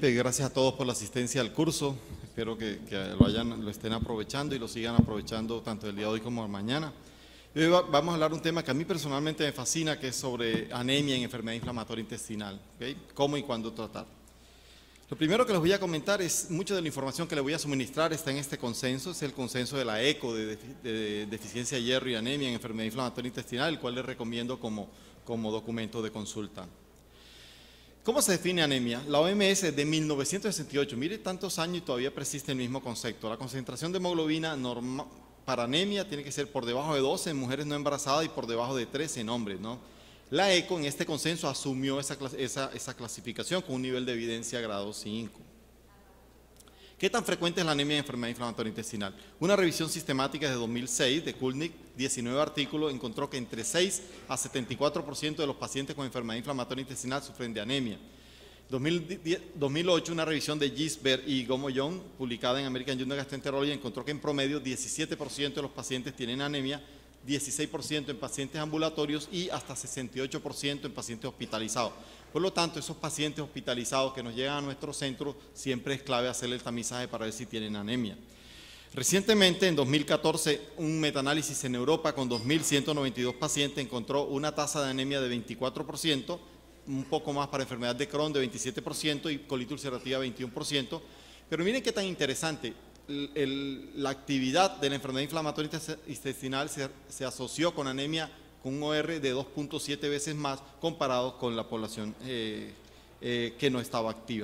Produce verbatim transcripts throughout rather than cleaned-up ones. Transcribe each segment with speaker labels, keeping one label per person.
Speaker 1: Excelente, gracias a todos por la asistencia al curso. Espero que, que lo, hayan, lo estén aprovechando y lo sigan aprovechando tanto el día de hoy como mañana. Hoy va, vamos a hablar de un tema que a mí personalmente me fascina, que es sobre anemia en enfermedad inflamatoria intestinal, ¿okay? Cómo y cuándo tratar. Lo primero que les voy a comentar es, mucha de la información que les voy a suministrar está en este consenso, es el consenso de la ECO de, defi de deficiencia de hierro y anemia en enfermedad inflamatoria intestinal, el cual les recomiendo como, como documento de consulta. ¿Cómo se define anemia? La O M S de mil novecientos sesenta y ocho, mire tantos años y todavía persiste el mismo concepto. La concentración de hemoglobina normal para anemia tiene que ser por debajo de doce en mujeres no embarazadas y por debajo de trece en hombres, ¿no? La ECO en este consenso asumió esa, esa, esa clasificación con un nivel de evidencia grado cinco. ¿Qué tan frecuente es la anemia en enfermedad inflamatoria intestinal? Una revisión sistemática de dos mil seis de Kulnik, diecinueve artículos, encontró que entre seis a setenta y cuatro por ciento de los pacientes con enfermedad inflamatoria intestinal sufren de anemia. dos mil ocho, una revisión de Gisbert y Gomoyon, publicada en American Journal of Gastroenterology, encontró que en promedio diecisiete por ciento de los pacientes tienen anemia, dieciséis por ciento en pacientes ambulatorios y hasta sesenta y ocho por ciento en pacientes hospitalizados. Por lo tanto, esos pacientes hospitalizados que nos llegan a nuestro centro, siempre es clave hacerle el tamizaje para ver si tienen anemia. Recientemente, en dos mil catorce, un metaanálisis en Europa con dos mil ciento noventa y dos pacientes encontró una tasa de anemia de veinticuatro por ciento, un poco más para enfermedad de Crohn de veintisiete por ciento y colitis ulcerativa veintiuno por ciento. Pero miren qué tan interesante. El, el, la actividad de la enfermedad inflamatoria intestinal se, se asoció con anemia con un O R de dos punto siete veces más comparado con la población eh, eh, que no estaba activa.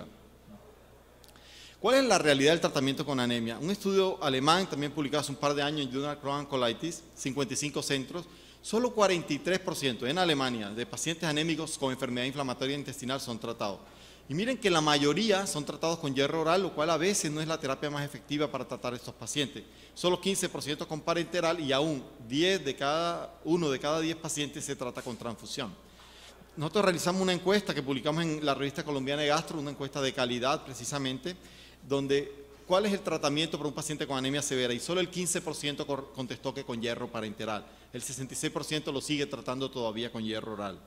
Speaker 1: ¿Cuál es la realidad del tratamiento con anemia? Un estudio alemán, también publicado hace un par de años en Journal Crohn Colitis, cincuenta y cinco centros, solo cuarenta y tres por ciento en Alemania de pacientes anémicos con enfermedad inflamatoria intestinal son tratados. Y miren que la mayoría son tratados con hierro oral, lo cual a veces no es la terapia más efectiva para tratar a estos pacientes. Solo quince por ciento con parenteral y aún diez de cada, uno de cada diez pacientes se trata con transfusión. Nosotros realizamos una encuesta que publicamos en la revista colombiana de Gastro, una encuesta de calidad precisamente, donde cuál es el tratamiento para un paciente con anemia severa y solo el quince por ciento contestó que con hierro parenteral. El sesenta y seis por ciento lo sigue tratando todavía con hierro oral.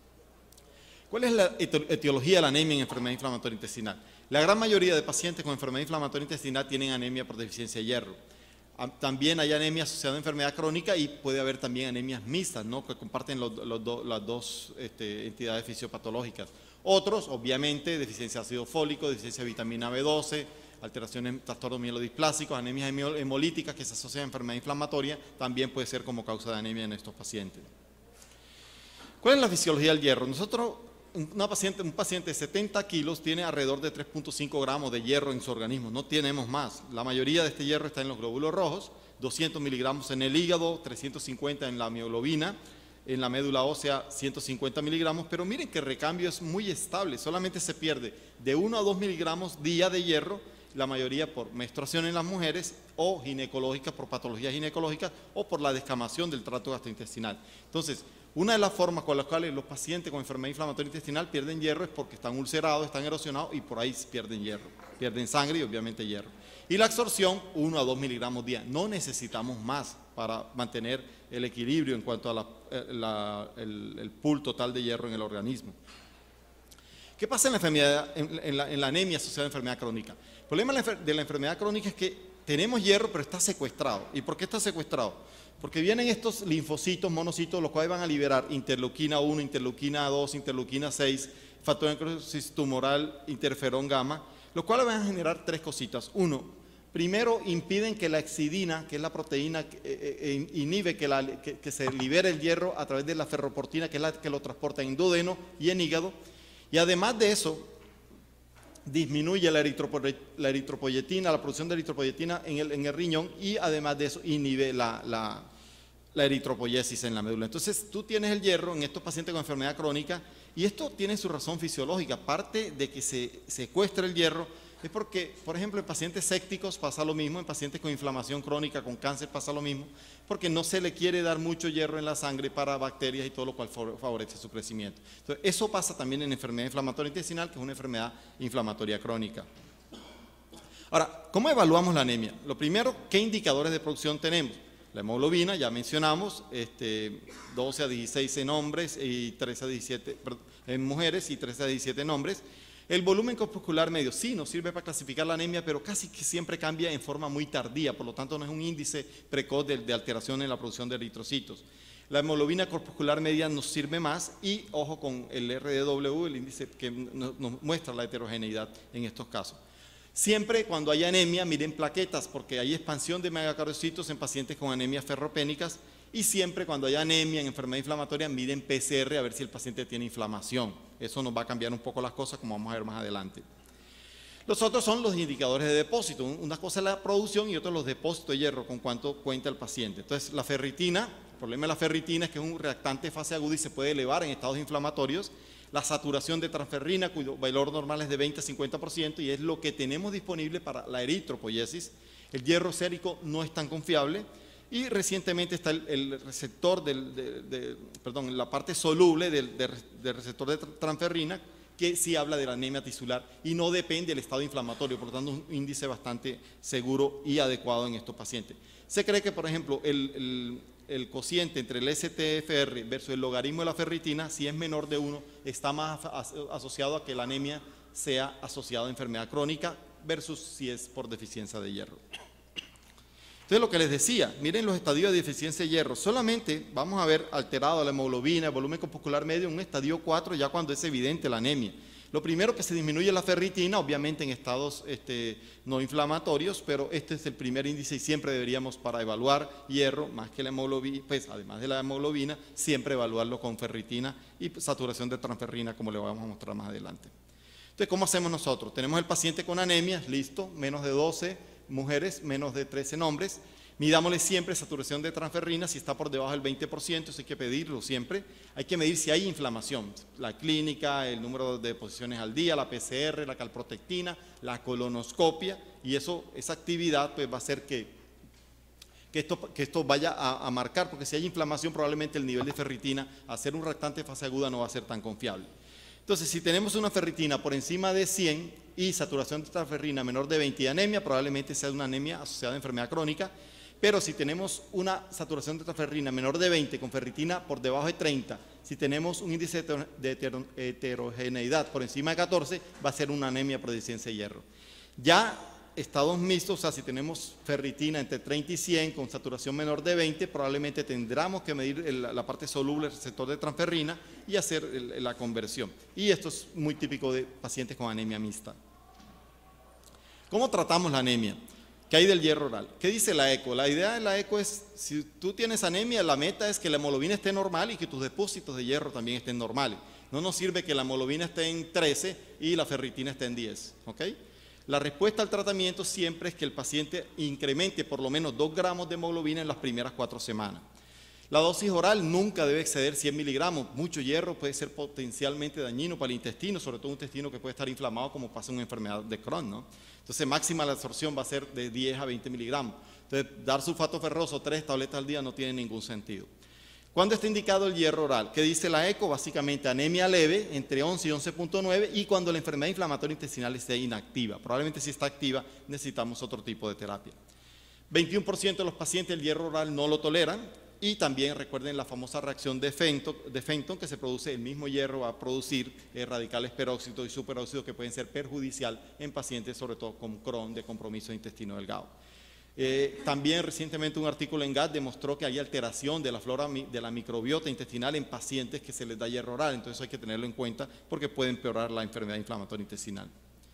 Speaker 1: ¿Cuál es la etiología de la anemia en enfermedad inflamatoria intestinal? La gran mayoría de pacientes con enfermedad inflamatoria intestinal tienen anemia por deficiencia de hierro. También hay anemia asociada a enfermedad crónica y puede haber también anemias mixtas, ¿no?, que comparten los, los do, las dos este, entidades fisiopatológicas. Otros, obviamente, deficiencia de ácido fólico, deficiencia de vitamina B doce, alteraciones, trastornos mielodisplásicos, anemias hemolíticas que se asocian a enfermedad inflamatoria, también puede ser como causa de anemia en estos pacientes. ¿Cuál es la fisiología del hierro? Nosotros, una paciente, un paciente de setenta kilos tiene alrededor de tres punto cinco gramos de hierro en su organismo, no tenemos más. La mayoría de este hierro está en los glóbulos rojos, doscientos miligramos en el hígado, trescientos cincuenta en la mioglobina, en la médula ósea ciento cincuenta miligramos, pero miren que el recambio es muy estable, solamente se pierde de uno a dos miligramos día de hierro, la mayoría por menstruación en las mujeres o ginecológicas, por patologías ginecológicas o por la descamación del tracto gastrointestinal. Entonces, una de las formas con las cuales los pacientes con enfermedad inflamatoria intestinal pierden hierro es porque están ulcerados, están erosionados y por ahí pierden hierro, pierden sangre y obviamente hierro. Y la absorción, uno a dos miligramos día. No necesitamos más para mantener el equilibrio en cuanto a la, la, el, el pool total de hierro en el organismo. ¿Qué pasa en la, enfermedad, en, en, la, en la anemia asociada a enfermedad crónica? El problema de la enfermedad crónica es que tenemos hierro, pero está secuestrado. ¿Y por qué está secuestrado? Porque vienen estos linfocitos, monocitos, los cuales van a liberar interleuquina uno, interleuquina dos, interleuquina seis, factor de necrosis tumoral, interferón gamma, los cuales van a generar tres cositas. Uno, primero impiden que la exidina, que es la proteína que eh, inhibe que, la, que, que se libere el hierro a través de la ferroportina, que es la que lo transporta en duodeno y en hígado, y además de eso, disminuye la, eritropo, la eritropoyetina, la producción de eritropoyetina en el, en el riñón y además de eso inhibe la, la, la eritropoyesis en la médula. Entonces tú tienes el hierro en estos pacientes con enfermedad crónica y esto tiene su razón fisiológica. Aparte de que se secuestra el hierro es porque, por ejemplo, en pacientes sépticos pasa lo mismo, en pacientes con inflamación crónica, con cáncer pasa lo mismo, porque no se le quiere dar mucho hierro en la sangre para bacterias y todo lo cual favorece su crecimiento. Entonces, eso pasa también en enfermedad inflamatoria intestinal, que es una enfermedad inflamatoria crónica. Ahora, ¿cómo evaluamos la anemia? Lo primero, ¿qué indicadores de producción tenemos? La hemoglobina, ya mencionamos, este, doce a dieciséis en hombres y trece a diecisiete perdón, en mujeres y trece a diecisiete en hombres. El volumen corpuscular medio sí nos sirve para clasificar la anemia, pero casi que siempre cambia en forma muy tardía, por lo tanto no es un índice precoz de, de alteración en la producción de eritrocitos. La hemoglobina corpuscular media nos sirve más y ojo con el R D W, el índice que nos, nos muestra la heterogeneidad en estos casos. Siempre cuando hay anemia, miren plaquetas, porque hay expansión de megacardiocitos en pacientes con anemias ferropénicas, y siempre cuando hay anemia en enfermedad inflamatoria, miren P C R a ver si el paciente tiene inflamación. Eso nos va a cambiar un poco las cosas, como vamos a ver más adelante. Los otros son los indicadores de depósito. Una cosa es la producción y otra los depósitos de hierro, con cuánto cuenta el paciente. Entonces, la ferritina, el problema de la ferritina es que es un reactante de fase aguda y se puede elevar en estados inflamatorios. La saturación de transferrina, cuyo valor normal es de veinte a cincuenta por ciento, y es lo que tenemos disponible para la eritropoiesis. El hierro sérico no es tan confiable. Y recientemente está el, el receptor, del, de, de, perdón, la parte soluble del, de, del receptor de transferrina, que sí habla de la anemia tisular y no depende del estado inflamatorio, por lo tanto un índice bastante seguro y adecuado en estos pacientes. Se cree que, por ejemplo, el, el, el cociente entre el S T F R versus el logaritmo de la ferritina, si es menor de uno, está más as, asociado a que la anemia sea asociada a enfermedad crónica versus si es por deficiencia de hierro. Entonces, lo que les decía, miren los estadios de deficiencia de hierro. Solamente vamos a ver alterado la hemoglobina, el volumen corpuscular medio en un estadio cuatro, ya cuando es evidente la anemia. Lo primero que se disminuye es la ferritina, obviamente en estados este, no inflamatorios, pero este es el primer índice y siempre deberíamos, para evaluar hierro, más que la hemoglobina, pues además de la hemoglobina, siempre evaluarlo con ferritina y saturación de transferrina, como le vamos a mostrar más adelante. Entonces, ¿cómo hacemos nosotros? Tenemos el paciente con anemia, listo, menos de doce mujeres, menos de trece en hombres. Midámosle siempre saturación de transferrina, si está por debajo del veinte por ciento, eso hay que pedirlo siempre. Hay que medir si hay inflamación, la clínica, el número de deposiciones al día, la P C R, la calprotectina, la colonoscopia, y eso, esa actividad pues va a hacer que, que, esto, que esto vaya a, a marcar, porque si hay inflamación probablemente el nivel de ferritina, al ser un reactante de fase aguda, no va a ser tan confiable. Entonces, si tenemos una ferritina por encima de cien y saturación de transferrina menor de veinte y anemia, probablemente sea una anemia asociada a enfermedad crónica, pero si tenemos una saturación de transferrina menor de veinte con ferritina por debajo de treinta, si tenemos un índice de heterogeneidad por encima de catorce, va a ser una anemia por deficiencia de hierro. Ya estados mixtos, o sea, si tenemos ferritina entre treinta y cien con saturación menor de veinte, probablemente tendremos que medir el, la parte soluble del receptor de transferrina y hacer el, la conversión. Y esto es muy típico de pacientes con anemia mixta. ¿Cómo tratamos la anemia? ¿Qué hay del hierro oral? ¿Qué dice la eco? La idea de la eco es, si tú tienes anemia, la meta es que la hemoglobina esté normal y que tus depósitos de hierro también estén normales. No nos sirve que la hemoglobina esté en trece y la ferritina esté en diez, ¿ok? La respuesta al tratamiento siempre es que el paciente incremente por lo menos dos gramos de hemoglobina en las primeras cuatro semanas. La dosis oral nunca debe exceder cien miligramos. Mucho hierro puede ser potencialmente dañino para el intestino, sobre todo un intestino que puede estar inflamado, como pasa en una enfermedad de Crohn, ¿no? Entonces, máxima la absorción va a ser de diez a veinte miligramos. Entonces, dar sulfato ferroso, tres tabletas al día, no tiene ningún sentido. ¿Cuándo está indicado el hierro oral? ¿Qué dice la eco? Básicamente anemia leve, entre once y once punto nueve, y cuando la enfermedad inflamatoria intestinal esté inactiva. Probablemente si está activa necesitamos otro tipo de terapia. veintiuno por ciento de los pacientes el hierro oral no lo toleran, y también recuerden la famosa reacción de Fenton, de Fenton que se produce, el mismo hierro va a producir eh, radicales peróxidos y superóxidos que pueden ser perjudicial en pacientes, sobre todo con Crohn, de compromiso de intestino delgado. Eh, también recientemente un artículo en G A T demostró que hay alteración de la flora de la microbiota intestinal en pacientes que se les da hierro oral, entonces hay que tenerlo en cuenta porque puede empeorar la enfermedad inflamatoria intestinal.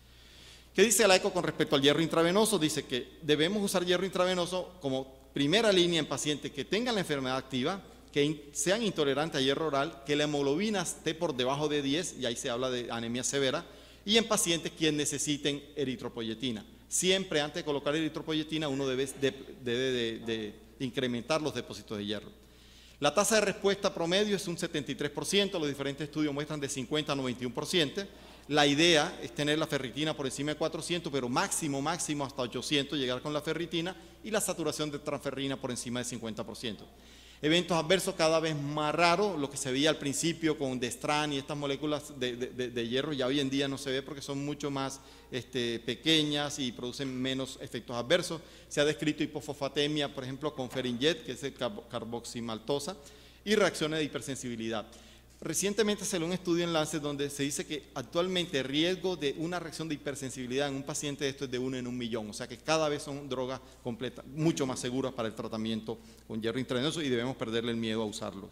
Speaker 1: ¿Qué dice la eco con respecto al hierro intravenoso? Dice que debemos usar hierro intravenoso como primera línea en pacientes que tengan la enfermedad activa, que sean intolerantes a hierro oral, que la hemoglobina esté por debajo de diez, y ahí se habla de anemia severa, y en pacientes que necesiten eritropoyetina. Siempre antes de colocar eritropoyetina uno debe de, de, de, de incrementar los depósitos de hierro. La tasa de respuesta promedio es un setenta y tres por ciento, los diferentes estudios muestran de cincuenta a noventa y uno por ciento. La idea es tener la ferritina por encima de cuatrocientos, pero máximo, máximo hasta ochocientos, llegar con la ferritina, y la saturación de transferrina por encima de cincuenta por ciento. Eventos adversos cada vez más raros, lo que se veía al principio con Destran y estas moléculas de, de, de hierro, ya hoy en día no se ve porque son mucho más este, pequeñas y producen menos efectos adversos. Se ha descrito hipofosfatemia, por ejemplo, con Ferinjet, que es el carboximaltosa, y reacciones de hipersensibilidad. Recientemente salió un estudio en Lancet donde se dice que actualmente el riesgo de una reacción de hipersensibilidad en un paciente de esto es de uno en un millón, o sea que cada vez son drogas completas, mucho más seguras para el tratamiento con hierro intravenoso y debemos perderle el miedo a usarlos.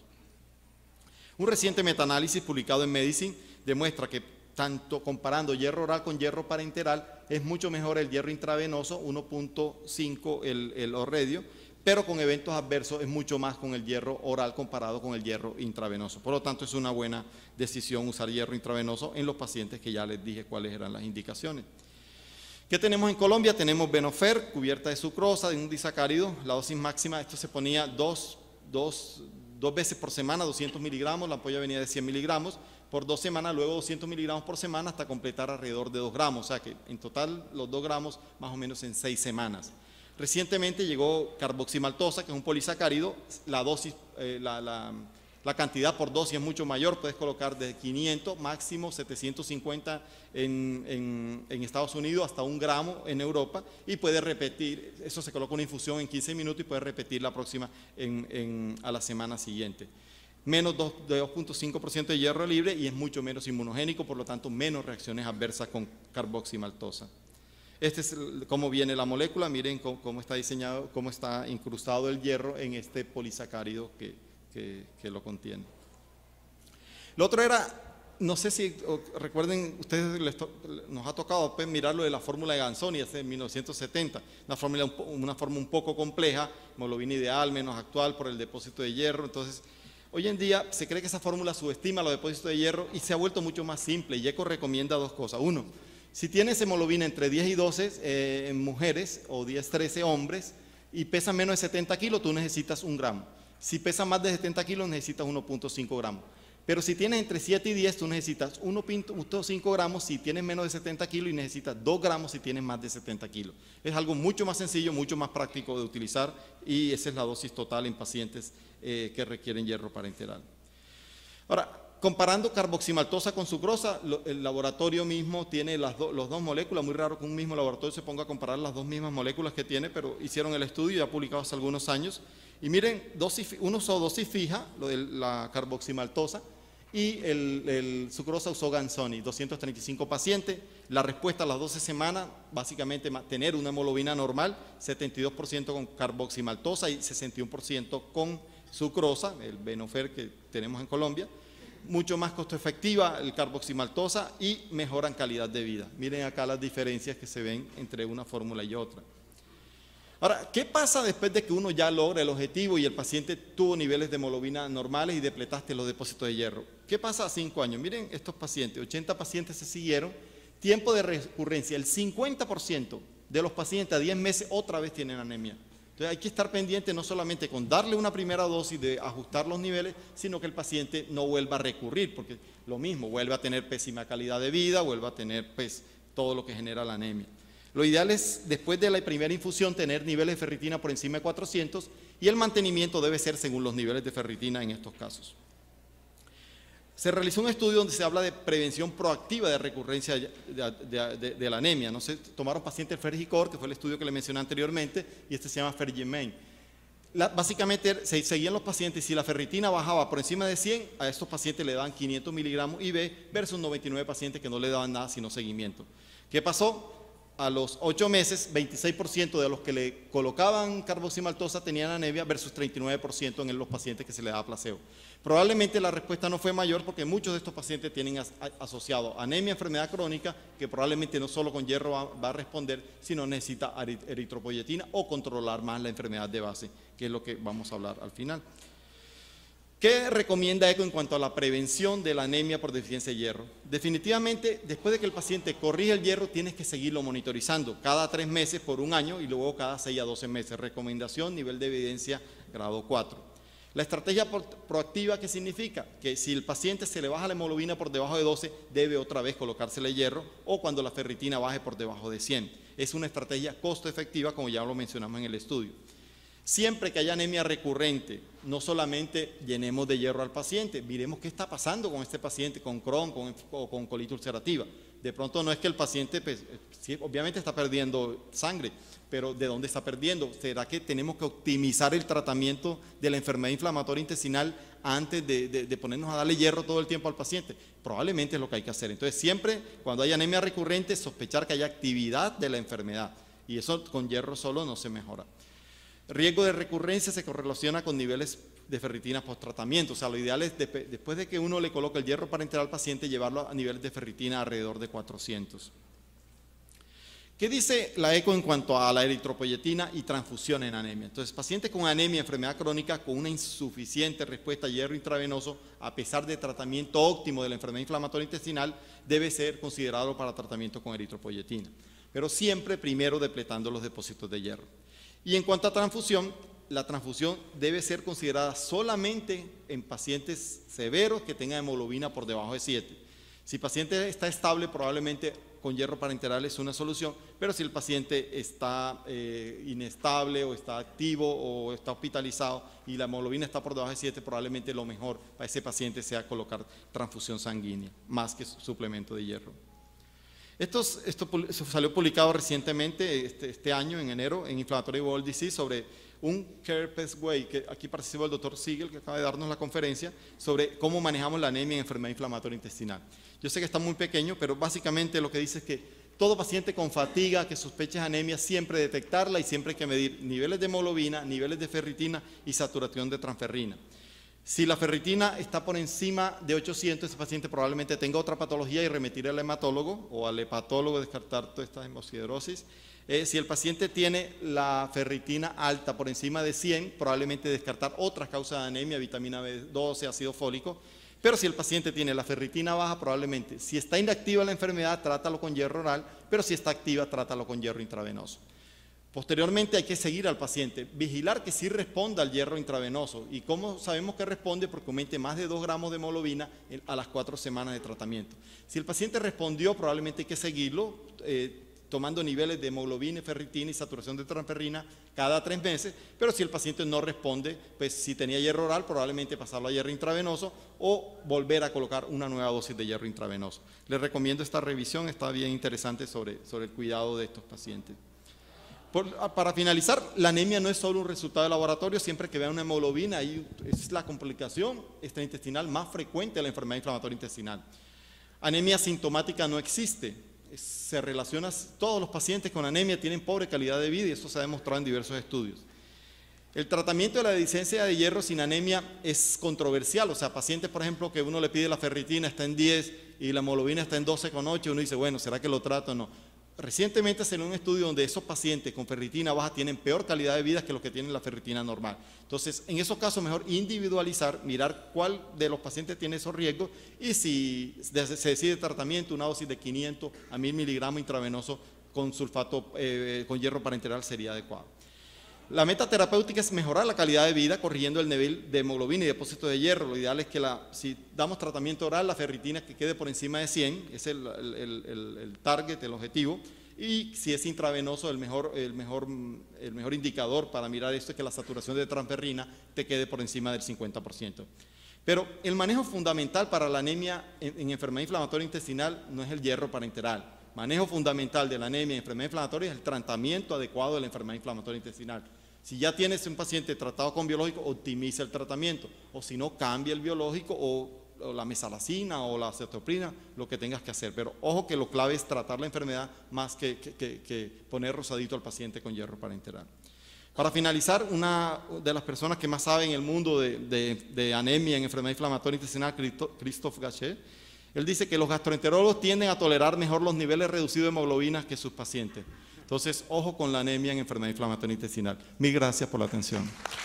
Speaker 1: Un reciente metaanálisis publicado en Medicine demuestra que tanto comparando hierro oral con hierro parenteral es mucho mejor el hierro intravenoso, uno punto cinco el, el orredio, pero con eventos adversos es mucho más con el hierro oral comparado con el hierro intravenoso. Por lo tanto, es una buena decisión usar hierro intravenoso en los pacientes que ya les dije cuáles eran las indicaciones. ¿Qué tenemos en Colombia? Tenemos Venofer, cubierta de sucrosa, de un disacárido, la dosis máxima, esto se ponía dos, dos, dos veces por semana, doscientos miligramos, la ampolla venía de cien miligramos, por dos semanas, luego doscientos miligramos por semana hasta completar alrededor de dos gramos, o sea que en total los dos gramos más o menos en seis semanas. Recientemente llegó carboximaltosa, que es un polisacárido, la dosis, eh, la, la, la cantidad por dosis es mucho mayor, puedes colocar de quinientos, máximo setecientos cincuenta en, en, en Estados Unidos, hasta un gramo en Europa, y puedes repetir, eso se coloca una infusión en quince minutos y puedes repetir la próxima en, en, a la semana siguiente. Menos de dos punto cinco por ciento de hierro libre y es mucho menos inmunogénico, por lo tanto menos reacciones adversas con carboximaltosa. Este es el, cómo viene la molécula, miren cómo, cómo está diseñado, cómo está incrustado el hierro en este polisacárido que, que, que lo contiene. Lo otro era, no sé si recuerden, ustedes les to, nos ha tocado pues, mirar lo de la fórmula de Ganzoni hace mil novecientos setenta, una fórmula, una forma un poco compleja, hemoglobina ideal, menos actual por el depósito de hierro. Entonces, hoy en día se cree que esa fórmula subestima los depósitos de hierro y se ha vuelto mucho más simple. Y ECO recomienda dos cosas. Uno, si tienes hemoglobina entre diez y doce eh, en mujeres o diez, trece hombres y pesa menos de setenta kilos, tú necesitas un gramo. Si pesa más de setenta kilos, necesitas uno punto cinco gramos. Pero si tienes entre siete y diez, tú necesitas uno punto cinco gramos si tienes menos de setenta kilos y necesitas dos gramos si tienes más de setenta kilos. Es algo mucho más sencillo, mucho más práctico de utilizar y esa es la dosis total en pacientes eh, que requieren hierro parenteral. Ahora, comparando carboximaltosa con sucrosa, lo, el laboratorio mismo tiene las do, los dos moléculas, muy raro que un mismo laboratorio se ponga a comparar las dos mismas moléculas que tiene, pero hicieron el estudio ya publicado hace algunos años. Y miren, dosis, uno usó dosis fija, lo de la carboximaltosa, y el, el sucrosa usó Ganzoni, doscientos treinta y cinco pacientes. La respuesta a las doce semanas, básicamente tener una hemoglobina normal, setenta y dos por ciento con carboximaltosa y sesenta y uno por ciento con sucrosa, el Venofer que tenemos en Colombia. Mucho más costo efectiva el carboximaltosa y mejoran calidad de vida. Miren acá las diferencias que se ven entre una fórmula y otra. Ahora, ¿qué pasa después de que uno ya logra el objetivo y el paciente tuvo niveles de hemoglobina normales y depletaste los depósitos de hierro? ¿Qué pasa a cinco años? Miren estos pacientes, ochenta pacientes se siguieron, tiempo de recurrencia, el cincuenta por ciento de los pacientes a diez meses otra vez tienen anemia. Entonces hay que estar pendiente no solamente con darle una primera dosis de ajustar los niveles, sino que el paciente no vuelva a recurrir, porque lo mismo, vuelve a tener pésima calidad de vida, vuelve a tener pues, todo lo que genera la anemia. Lo ideal es, después de la primera infusión, tener niveles de ferritina por encima de cuatrocientos y el mantenimiento debe ser según los niveles de ferritina en estos casos. Se realizó un estudio donde se habla de prevención proactiva de recurrencia de, de, de, de la anemia. ¿No? Se tomaron pacientes Fergicor, que fue el estudio que le mencioné anteriormente, y este se llama Fergimain. La, básicamente se seguían los pacientes y si la ferritina bajaba por encima de cien, a estos pacientes le daban quinientos miligramos I V versus noventa y nueve pacientes que no le daban nada sino seguimiento. ¿Qué pasó? A los ocho meses, veintiséis por ciento de los que le colocaban carboximaltosa tenían anemia versus treinta y nueve por ciento en los pacientes que se le daba placebo. Probablemente la respuesta no fue mayor porque muchos de estos pacientes tienen as asociado anemia, enfermedad crónica, que probablemente no solo con hierro va, va a responder, sino necesita eritropoyetina o controlar más la enfermedad de base, que es lo que vamos a hablar al final. ¿Qué recomienda ECO en cuanto a la prevención de la anemia por deficiencia de hierro? Definitivamente, después de que el paciente corrige el hierro, tienes que seguirlo monitorizando cada tres meses por un año y luego cada seis a doce meses. Recomendación, nivel de evidencia, grado cuatro. La estrategia proactiva, ¿qué significa? Que si el paciente se le baja la hemoglobina por debajo de doce, debe otra vez colocársele hierro o cuando la ferritina baje por debajo de cien. Es una estrategia costo efectiva, como ya lo mencionamos en el estudio. Siempre que haya anemia recurrente, no solamente llenemos de hierro al paciente, miremos qué está pasando con este paciente, con Crohn con, o con colitis ulcerativa. De pronto no es que el paciente, pues, sí, obviamente está perdiendo sangre, pero ¿de dónde está perdiendo? ¿Será que tenemos que optimizar el tratamiento de la enfermedad inflamatoria intestinal antes de, de, de ponernos a darle hierro todo el tiempo al paciente? Probablemente es lo que hay que hacer. Entonces siempre cuando hay anemia recurrente, sospechar que hay actividad de la enfermedad, y eso con hierro solo no se mejora. Riesgo de recurrencia se correlaciona con niveles de ferritina post-tratamiento. O sea, lo ideal es de, después de que uno le coloque el hierro parenteral al paciente, llevarlo a niveles de ferritina alrededor de cuatrocientos. ¿Qué dice la eco en cuanto a la eritropoyetina y transfusión en anemia? Entonces, paciente con anemia, enfermedad crónica, con una insuficiente respuesta a hierro intravenoso, a pesar de tratamiento óptimo de la enfermedad inflamatoria intestinal, debe ser considerado para tratamiento con eritropoyetina. Pero siempre primero depletando los depósitos de hierro. Y en cuanto a transfusión, la transfusión debe ser considerada solamente en pacientes severos que tengan hemoglobina por debajo de siete. Si el paciente está estable, probablemente con hierro parenteral es una solución, pero si el paciente está eh, inestable o está activo o está hospitalizado y la hemoglobina está por debajo de siete, probablemente lo mejor para ese paciente sea colocar transfusión sanguínea, más que suplemento de hierro. Esto, esto salió publicado recientemente, este, este año, en enero, en Inflammatory Bowel Disease, sobre un Care Pathway, que aquí participó el doctor Siegel, que acaba de darnos la conferencia, sobre cómo manejamos la anemia en enfermedad inflamatoria intestinal. Yo sé que está muy pequeño, pero básicamente lo que dice es que todo paciente con fatiga que sospeche anemia, siempre detectarla y siempre hay que medir niveles de hemoglobina, niveles de ferritina y saturación de transferrina. Si la ferritina está por encima de ochocientos, ese paciente probablemente tenga otra patología y remitir al hematólogo o al hepatólogo, descartar toda esta hemosiderosis. Eh, si el paciente tiene la ferritina alta por encima de cien, probablemente descartar otras causas de anemia, vitamina B doce, ácido fólico. Pero si el paciente tiene la ferritina baja, probablemente, si está inactiva la enfermedad, trátalo con hierro oral, pero si está activa, trátalo con hierro intravenoso. Posteriormente hay que seguir al paciente, vigilar que sí responda al hierro intravenoso. ¿Y cómo sabemos que responde? Porque aumente más de dos gramos de hemoglobina a las cuatro semanas de tratamiento. Si el paciente respondió, probablemente hay que seguirlo, eh, tomando niveles de hemoglobina, ferritina y saturación de transferrina cada tres meses, pero si el paciente no responde, pues si tenía hierro oral, probablemente pasarlo a hierro intravenoso o volver a colocar una nueva dosis de hierro intravenoso. Les recomiendo esta revisión, está bien interesante sobre, sobre el cuidado de estos pacientes. Por, para finalizar, la anemia no es solo un resultado de laboratorio. Siempre que vean una hemoglobina, ahí es la complicación extraintestinal más frecuente de la enfermedad inflamatoria intestinal. Anemia sintomática no existe. Se relaciona, todos los pacientes con anemia tienen pobre calidad de vida y eso se ha demostrado en diversos estudios. El tratamiento de la deficiencia de hierro sin anemia es controversial. O sea, pacientes, por ejemplo, que uno le pide la ferritina, está en diez y la hemoglobina está en doce coma ocho, uno dice, bueno, ¿será que lo trato o no? Recientemente se dio un estudio donde esos pacientes con ferritina baja tienen peor calidad de vida que los que tienen la ferritina normal. Entonces, en esos casos, mejor individualizar, mirar cuál de los pacientes tiene esos riesgos y si se decide tratamiento, una dosis de quinientos a mil miligramos intravenoso con sulfato, eh, con hierro parenteral sería adecuado. La meta terapéutica es mejorar la calidad de vida corrigiendo el nivel de hemoglobina y depósito de hierro. Lo ideal es que la, si damos tratamiento oral, la ferritina que quede por encima de cien, es el, el, el, el target, el objetivo, y si es intravenoso, el mejor, el, mejor, el mejor indicador para mirar esto es que la saturación de transferrina te quede por encima del cincuenta por ciento. Pero el manejo fundamental para la anemia en, en enfermedad inflamatoria intestinal no es el hierro parenteral. Manejo fundamental de la anemia en enfermedad inflamatoria es el tratamiento adecuado de la enfermedad inflamatoria intestinal. Si ya tienes un paciente tratado con biológico, optimiza el tratamiento, o si no, cambia el biológico o, o la mesalazina o la cetoprina, lo que tengas que hacer. Pero ojo que lo clave es tratar la enfermedad más que, que, que, que poner rosadito al paciente con hierro parenteral. Para finalizar, una de las personas que más sabe en el mundo de, de, de anemia en enfermedad inflamatoria intestinal, Christophe Gachet, él dice que los gastroenterólogos tienden a tolerar mejor los niveles reducidos de hemoglobina que sus pacientes. Entonces, ojo con la anemia en enfermedad inflamatoria intestinal. Mil gracias por la atención.